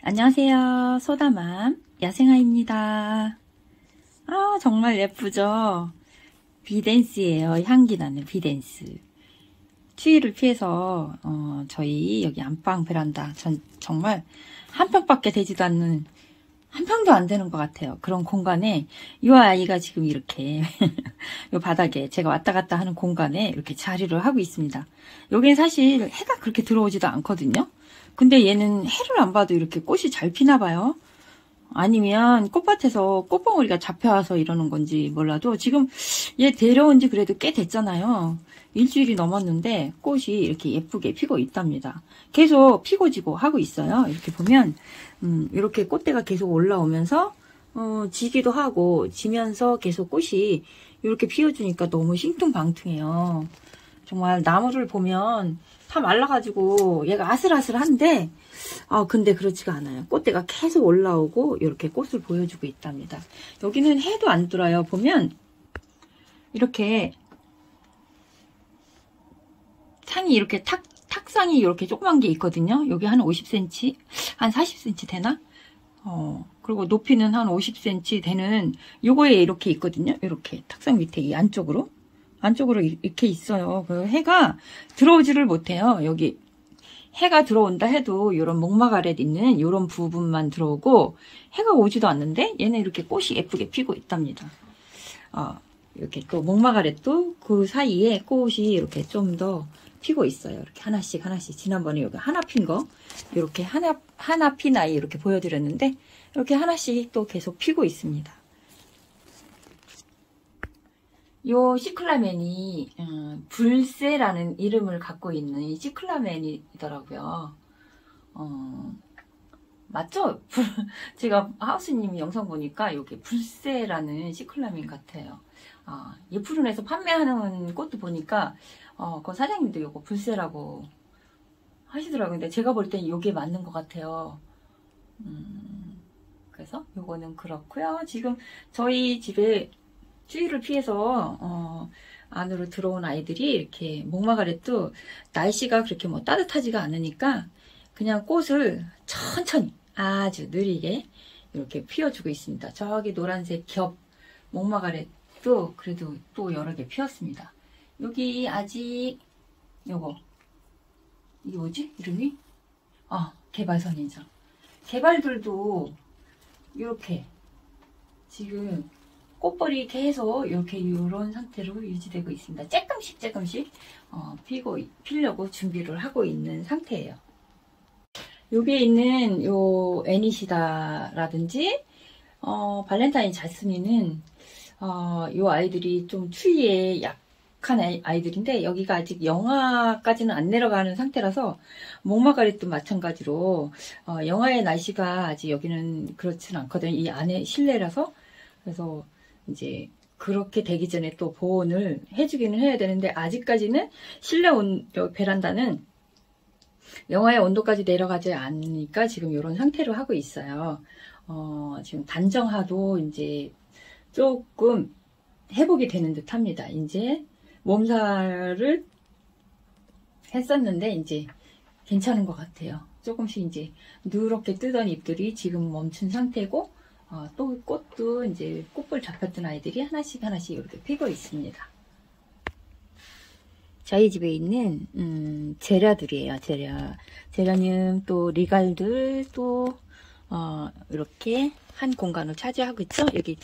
안녕하세요. 소다맘 야생아입니다. 아, 정말 예쁘죠? 비댄스예요. 향기 나는 비댄스. 추위를 피해서 저희 여기 안방 베란다 정말 한 평밖에 되지도 않는, 한 평도 안 되는 것 같아요. 그런 공간에 이 아이가 지금 이렇게 이 바닥에 제가 왔다 갔다 하는 공간에 이렇게 자리를 하고 있습니다. 여기는 사실 해가 그렇게 들어오지도 않거든요. 근데 얘는 해를 안 봐도 이렇게 꽃이 잘 피나 봐요. 아니면 꽃밭에서 꽃봉오리가 잡혀와서 이러는 건지 몰라도 지금 얘 데려온 지 그래도 꽤 됐잖아요. 일주일이 넘었는데 꽃이 이렇게 예쁘게 피고 있답니다. 계속 피고 지고 하고 있어요. 이렇게 보면 이렇게 꽃대가 계속 올라오면서 지기도 하고 지면서 계속 꽃이 이렇게 피어주니까 너무 싱퉁방퉁해요. 정말 나무를 보면 다 말라가지고 얘가 아슬아슬한데 근데 그렇지가 않아요. 꽃대가 계속 올라오고 이렇게 꽃을 보여주고 있답니다. 여기는 해도 안 들어요. 보면 이렇게 상이 이렇게 탁상이 이렇게 조그만 게 있거든요. 여기 한 50cm, 한 40cm 되나? 그리고 높이는 한 50cm 되는 요거에 이렇게 있거든요. 이렇게 탁상 밑에 이 안쪽으로 이렇게 있어요. 그 해가 들어오지를 못해요. 여기 해가 들어온다 해도 이런 목막 아래 있는 이런 부분만 들어오고 해가 오지도 않는데 얘는 이렇게 꽃이 예쁘게 피고 있답니다. 이렇게 또 목막 아래 또 그 사이에 꽃이 이렇게 좀 더 피고 있어요. 이렇게 하나씩 지난번에 여기 하나 핀 거 이렇게 하나 핀 아이 이렇게 보여드렸는데 이렇게 하나씩 또 계속 피고 있습니다. 요 시클라멘이 불새라는 이름을 갖고 있는 시클라멘이더라고요. 맞죠? 제가 하우스님 영상 보니까 이게 불새라는 시클라멘 같아요. 예프룬에서 판매하는 꽃도 보니까 그 사장님도 이거 불새라고 하시더라고요. 근데 제가 볼 땐 이게 맞는 것 같아요. 그래서 요거는 그렇고요. 지금 저희 집에 추위를 피해서 안으로 들어온 아이들이 이렇게 목막 아래도 날씨가 그렇게 뭐 따뜻하지가 않으니까 그냥 꽃을 천천히 아주 느리게 이렇게 피워주고 있습니다. 저기 노란색 겹 목막 아래도 그래도 또 여러 개 피었습니다. 여기 아직 요거 이게 뭐지? 이름이? 개발선인장. 개발들도 이렇게 지금 꽃벌이 계속 이렇게 이런 상태로 유지되고 있습니다. 조금씩 피려고 준비를 하고 있는 상태예요. 여기에 있는 요 애니시다라든지 발렌타인 자스민은 요 아이들이 좀 추위에 약한 아이들인데 여기가 아직 영하까지는 안 내려가는 상태라서 목마가렛도 마찬가지로 영하의 날씨가 아직 여기는 그렇진 않거든요. 이 안에 실내라서. 그래서 이제 그렇게 되기 전에 또 보온을 해주기는 해야 되는데 아직까지는 실내 베란다는 영하의 온도까지 내려가지 않으니까 지금 이런 상태로 하고 있어요. 지금 단정하도 이제 조금 회복이 되는 듯 합니다. 이제 몸살을 했었는데 이제 괜찮은 것 같아요. 조금씩 이제 누렇게 뜨던 잎들이 지금 멈춘 상태고 또 꽃도 이제 꽃볼 잡혔던 아이들이 하나씩 이렇게 피고 있습니다. 저희 집에 있는 제라들이에요. 제라늄 또 리갈들 또 이렇게 한 공간을 차지하고 있죠. 여기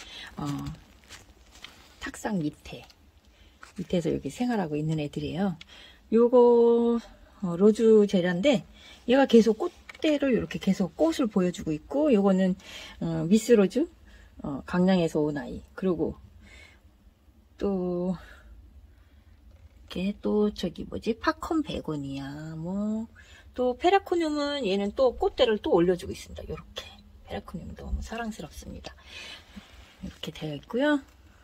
탁상 밑에서 여기 생활하고 있는 애들이에요. 요거 로즈 제라인데 얘가 계속 꽃대를 이렇게 계속 꽃을 보여주고 있고, 요거는 미스로즈 강량에서 온 아이. 그리고 또 이렇게 또 저기 뭐지 팝콘 베고니아 또 페라코늄은 얘는 또 꽃대를 또 올려주고 있습니다. 요렇게 페라코늄 너무 사랑스럽습니다. 이렇게 되어 있고요.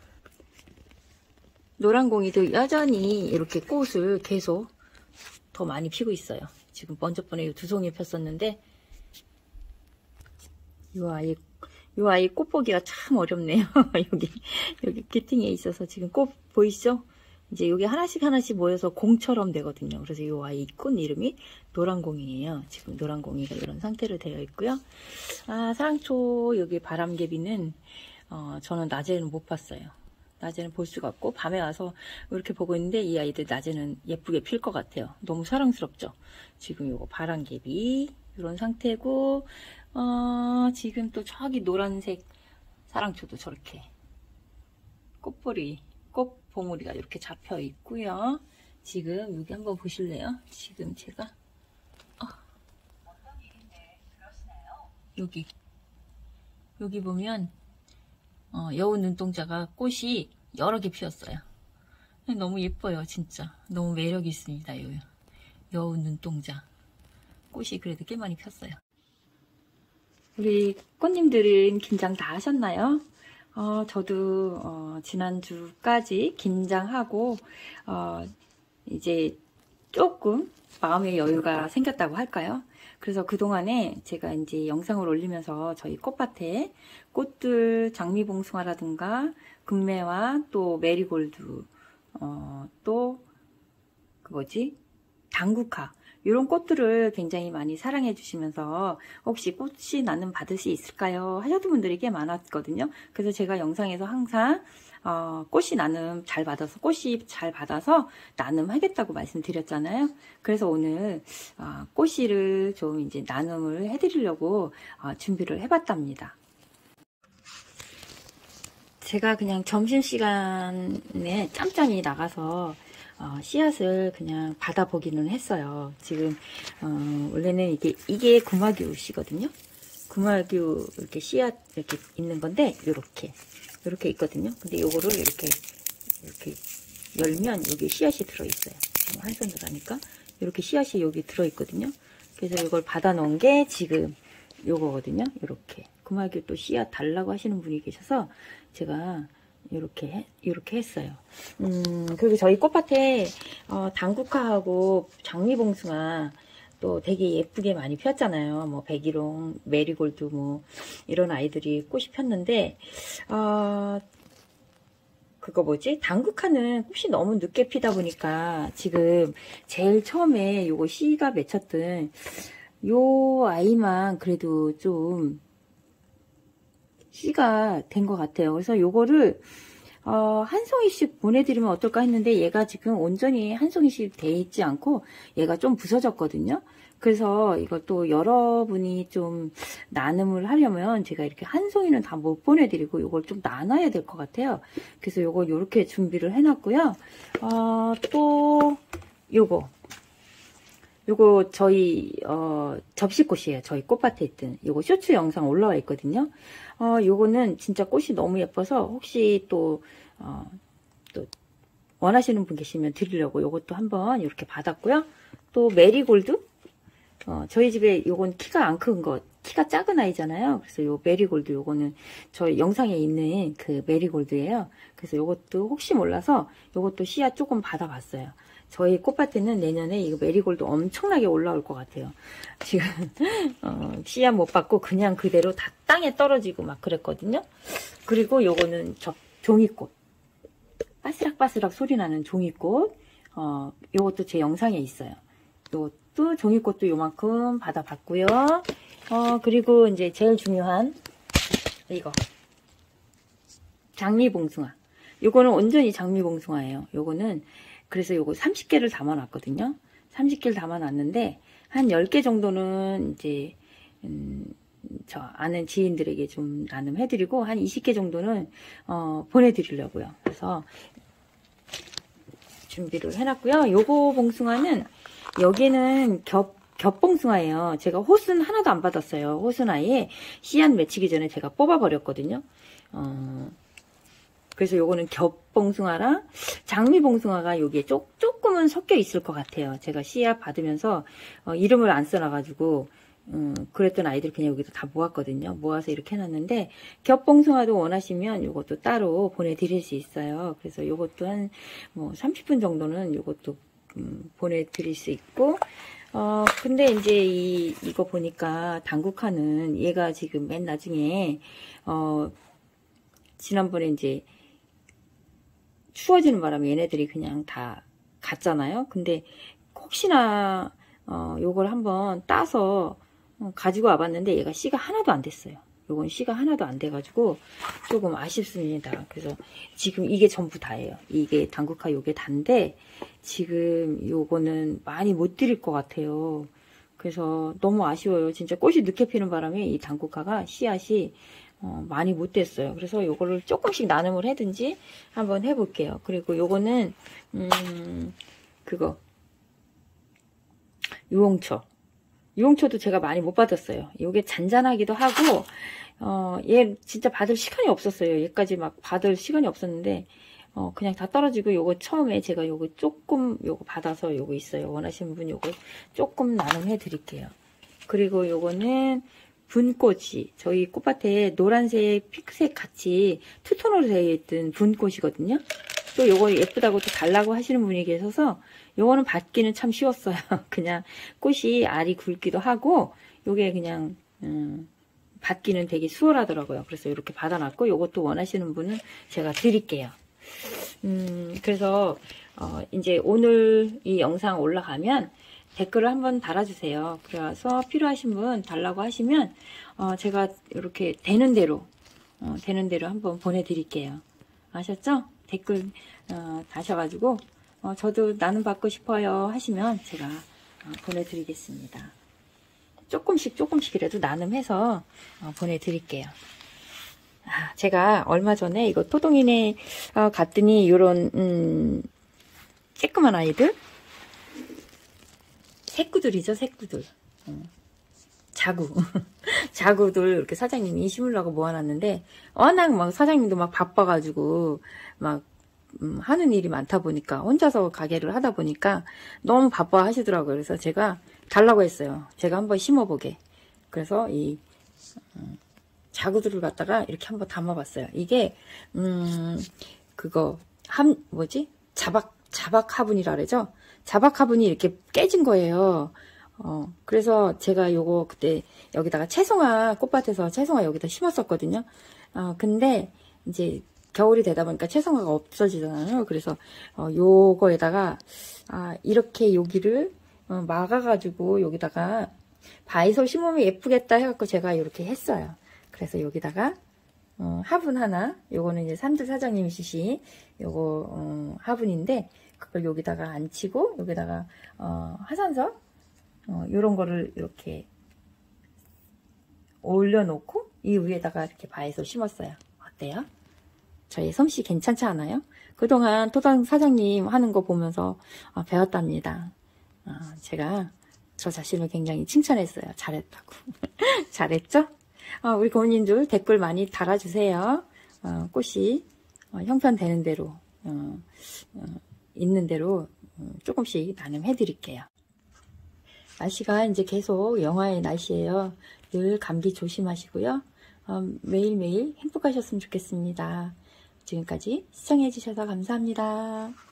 노란공이도 여전히 이렇게 꽃을 계속 더 많이 피고 있어요. 지금 번쩍번에 두 송이 폈었는데 요 아이 꽃 보기가 참 어렵네요. 여기 키팅에 있어서 지금 꽃 보이시죠? 이제 여기 하나씩 하나씩 모여서 공처럼 되거든요. 그래서 이 아이 꽃 이름이 노란공이에요. 지금 노란공이가 이런 상태로 되어 있고요. 아, 사랑초 여기 바람개비는 저는 낮에는 못 봤어요. 낮에는 볼 수가 없고 밤에 와서 이렇게 보고 있는데 이 아이들 낮에는 예쁘게 필 것 같아요. 너무 사랑스럽죠. 지금 요거 바람개비 이런 상태고 지금 또 저기 노란색 사랑초도 저렇게 꽃봉우리가 이렇게 잡혀 있고요. 지금 여기 한번 보실래요? 지금 제가 여기 보면 여우 눈동자가 꽃이 여러 개 피었어요. 너무 예뻐요. 진짜 너무 매력이 있습니다. 여우 눈동자 꽃이 그래도 꽤 많이 폈어요. 우리 꽃님들은 김장 다 하셨나요? 저도 지난주까지 김장하고 이제 조금 마음의 여유가 생겼다고 할까요? 그래서 그동안에 제가 이제 영상을 올리면서 저희 꽃밭에 꽃들 장미봉숭아라든가 금매화 또 메리골드 또 그 뭐지 당국화 이런 꽃들을 굉장히 많이 사랑해 주시면서 혹시 꽃이 나눔 받을 수 있을까요? 하셨던 분들이 꽤 많았거든요. 그래서 제가 영상에서 항상 꽃이 나눔 잘 받아서 꽃이 잘 받아서 나눔하겠다고 말씀드렸잖아요. 그래서 오늘 꽃씨를 좀 이제 나눔을 해드리려고 준비를 해봤답니다. 제가 그냥 점심시간에 짬짬이 나가서 씨앗을 그냥 받아보기는 했어요. 지금 원래는 이게 구마규 씨거든요. 구마규 이렇게 씨앗 이렇게 있는 건데 이렇게 있거든요. 근데 요거를 이렇게 열면 여기 씨앗이 들어있어요. 한 손으로 하니까 이렇게 씨앗이 여기 들어있거든요. 그래서 이걸 받아 놓은 게 지금 요거거든요. 이렇게 구마규 또 씨앗 달라고 하시는 분이 계셔서 제가 이렇게 했어요. 그리고 저희 꽃밭에 당국화하고 장미봉숭아 또 되게 예쁘게 많이 폈잖아요. 뭐 백일홍, 메리골드 뭐 이런 아이들이 꽃이 폈는데 그거 뭐지? 당국화는 꽃이 너무 늦게 피다 보니까 지금 제일 처음에 요거 씨가 맺혔던 요 아이만 그래도 좀 씨가 된 것 같아요. 그래서 요거를 한 송이씩 보내드리면 어떨까 했는데 얘가 지금 온전히 한 송이씩 돼 있지 않고 얘가 좀 부서졌거든요. 그래서 이것도 여러분이 좀 나눔을 하려면 제가 이렇게 한 송이는 다 못 보내드리고 요걸 좀 나눠야 될 것 같아요. 그래서 요거 요렇게 준비를 해놨고요. 또 요거 저희 접시꽃이에요. 저희 꽃밭에 있던 요거 쇼츠 영상 올라와 있거든요. 요거는 진짜 꽃이 너무 예뻐서 혹시 또 원하시는 분 계시면 드리려고 요것도 한번 이렇게 받았고요. 또 메리골드 저희 집에 요건 키가 안 큰 거, 키가 작은 아이잖아요. 그래서 요 메리골드 요거는 저희 영상에 있는 그 메리골드예요. 그래서 요것도 혹시 몰라서 요것도 씨앗 조금 받아봤어요. 저희 꽃밭에는 내년에 이거 메리골드 엄청나게 올라올 것 같아요. 지금 씨앗 못 받고 그냥 그대로 다 땅에 떨어지고 막 그랬거든요. 그리고 요거는 종이꽃, 바스락바스락 소리 나는 종이꽃. 요것도 제 영상에 있어요. 요것도 종이꽃도 요만큼 받아봤고요. 그리고 이제 제일 중요한 이거 장미봉숭아. 요거는 온전히 장미봉숭아예요. 요거는 그래서 요거 30개를 담아놨거든요. 30개를 담아놨는데 한 10개 정도는 이제 저 아는 지인들에게 좀 나눔해드리고 한 20개 정도는 보내드리려고요. 그래서 준비를 해놨고요. 요거 봉숭아는 여기는 겹봉숭아예요. 제가 호순 하나도 안 받았어요. 호순 아예 씨앗 맺히기 전에 제가 뽑아버렸거든요. 그래서 요거는 겹봉숭아랑 장미봉숭아가 여기에 조금은 섞여 있을 것 같아요. 제가 씨앗 받으면서 이름을 안 써놔가지고 그랬던 아이들 그냥 여기다 다 모았거든요. 모아서 이렇게 해놨는데 겹봉숭아도 원하시면 요것도 따로 보내드릴 수 있어요. 그래서 요것도 한 뭐 30분 정도는 요것도 보내드릴 수 있고 근데 이제 이거 보니까 당국화는 얘가 지금 맨 나중에 지난번에 이제 추워지는 바람에 얘네들이 그냥 다 갔잖아요. 근데 혹시나 요걸 한번 따서 가지고 와봤는데 얘가 씨가 하나도 안 됐어요. 요건 씨가 하나도 안 돼가지고 조금 아쉽습니다. 그래서 지금 이게 전부 다예요. 이게 당국화 요게 단데 지금 요거는 많이 못 드릴 것 같아요. 그래서 너무 아쉬워요. 진짜 꽃이 늦게 피는 바람에 이 당국화가 씨앗이 많이 못 됐어요. 그래서 요거를 조금씩 나눔을 해든지 한번 해볼게요. 그리고 요거는 그거 유홍초도 제가 많이 못 받았어요. 요게 잔잔하기도 하고 얘 진짜 받을 시간이 없었어요. 얘까지 막 받을 시간이 없었는데 그냥 다 떨어지고 요거 처음에 제가 요거 조금 요거 받아서 요거 있어요. 원하시는 분 요거 조금 나눔해 드릴게요. 그리고 요거는 분꽃이 저희 꽃밭에 노란색, 핑크색 같이 투톤으로 되어 있던 분꽃이거든요. 또 요거 예쁘다고 또 달라고 하시는 분이 계셔서 요거는 받기는 참 쉬웠어요. 그냥 꽃이 알이 굵기도 하고 요게 그냥 받기는 되게 수월하더라고요. 그래서 이렇게 받아놨고 요것도 원하시는 분은 제가 드릴게요. 그래서 이제 오늘 이 영상 올라가면 댓글을 한번 달아주세요. 그래서 필요하신 분 달라고 하시면 제가 이렇게 되는 대로 한번 보내드릴게요. 아셨죠? 댓글 다셔가지고 저도 나눔 받고 싶어요 하시면 제가 보내드리겠습니다. 조금씩이라도 나눔해서 보내드릴게요. 제가 얼마 전에 이거 토동이네 갔더니 요런 쬐끄만 아이들 새꾸들이죠. 새꾸들 자구들 이렇게 사장님이 심으려고 모아놨는데 워낙 막 사장님도 막 바빠가지고 막 하는 일이 많다 보니까 혼자서 가게를 하다 보니까 너무 바빠 하시더라고요. 그래서 제가 달라고 했어요. 제가 한번 심어보게. 그래서 이 자구들을 갖다가 이렇게 한번 담아봤어요. 이게 그거 자박 화분이라 그러죠. 자박 화분이 이렇게 깨진 거예요. 그래서 제가 요거 그때 여기다가 채송화 꽃밭에서 채송화 여기다 심었었거든요. 근데 이제 겨울이 되다 보니까 채송화가 없어지잖아요. 그래서 요거에다가 이렇게 여기를 막아가지고 여기다가 바이솔 심으면 예쁘겠다 해갖고 제가 이렇게 했어요. 그래서 여기다가 화분 하나, 요거는 이제 삼들 사장님이 주신 요거 화분인데 그걸 여기다가 앉히고 여기다가 화산석 요런 거를 이렇게 올려놓고 이 위에다가 이렇게 바이솔 심었어요. 어때요? 저희 솜씨 괜찮지 않아요? 그동안 토당 사장님 하는 거 보면서 배웠답니다. 제가 저 자신을 굉장히 칭찬했어요. 잘했다고. 잘했죠? 우리 고모님들 댓글 많이 달아주세요. 꽃이 형편되는 대로 있는 대로 조금씩 나눔해 드릴게요. 날씨가 이제 계속 영하의 날씨예요. 늘 감기 조심하시고요. 매일매일 행복하셨으면 좋겠습니다. 지금까지 시청해 주셔서 감사합니다.